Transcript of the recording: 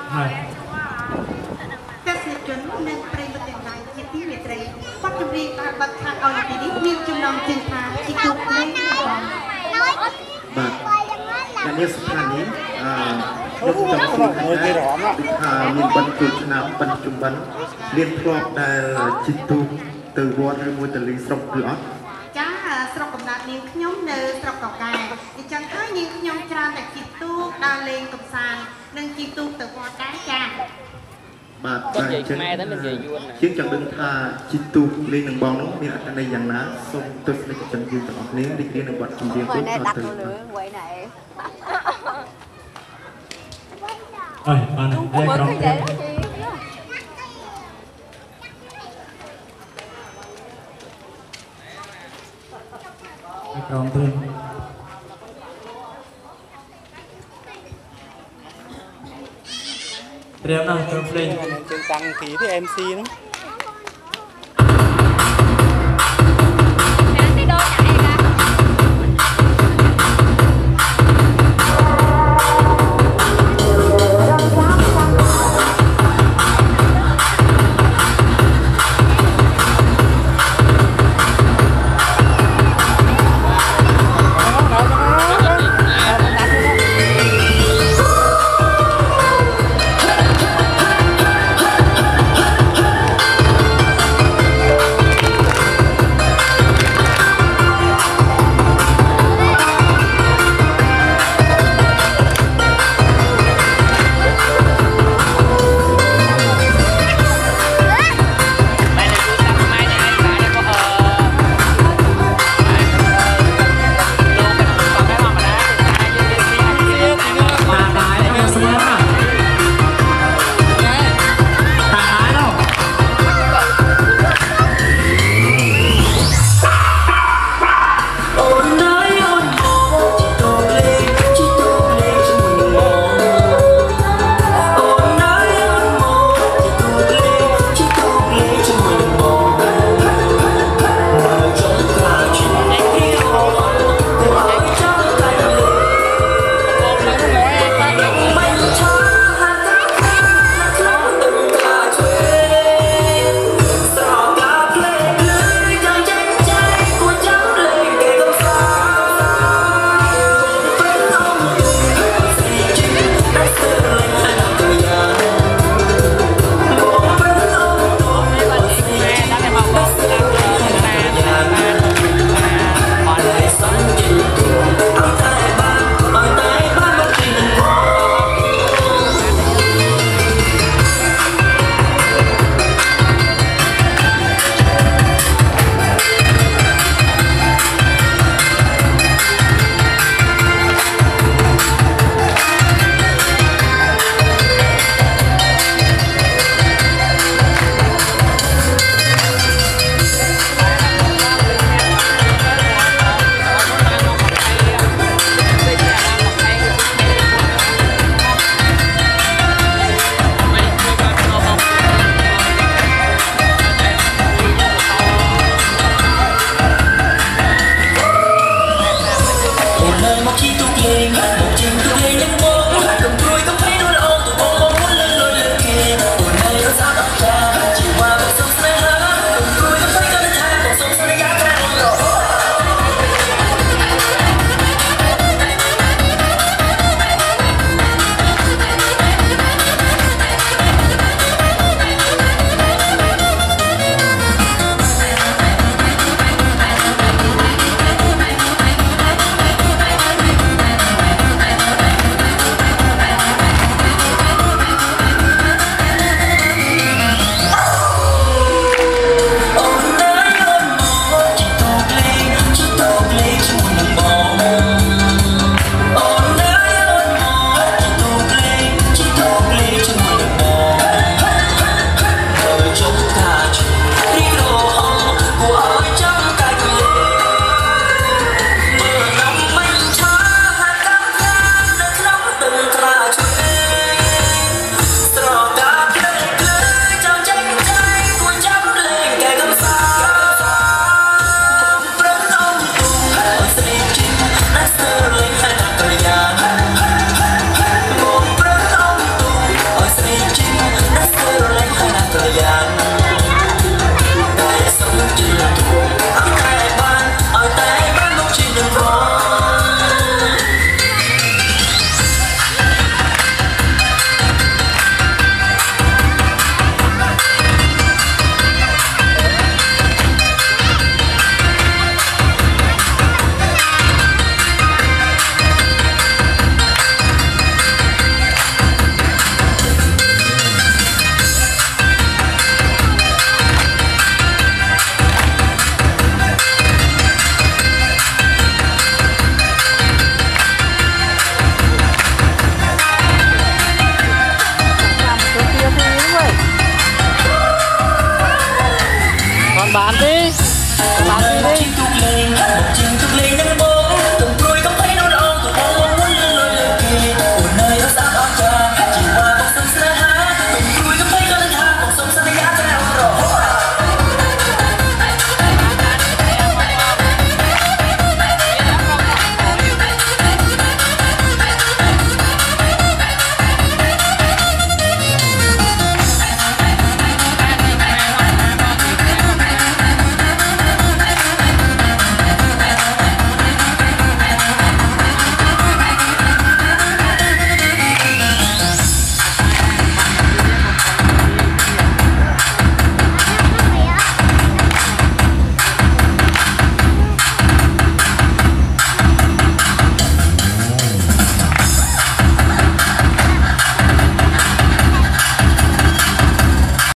các sự chuẩn nên prey một tiền đại chi tiết về trầy phát trong riêng ta bật thang ao là tí đi miên chung lòng chân thà chỉ tục lên và nhà sắp hàngนี้ยกจอกสูงได้มีบรรจุน้ำบรรจุบันเรียนครอบได้จิตตุtừ vốn hay mua từ lý sọc cửa cha sọc cầm nát những nhóm nơ sọc cọc cài thì chẳng thấy những nhóm tra tại chỉ tu đa lên cầm sàn nâng chỉ tu từ vốn cái cha bà chiến chẳng đừng tha chỉ tu lên đường bóng nó miệng anh đây dạng ná xong tôi sẽ chẳng dừng chẳng nếu đi lên đường bật cùng riêng tôi cho từ ơi anh đây còn thêm còn thêm Treo nào cho play tăng phí thì MC lắm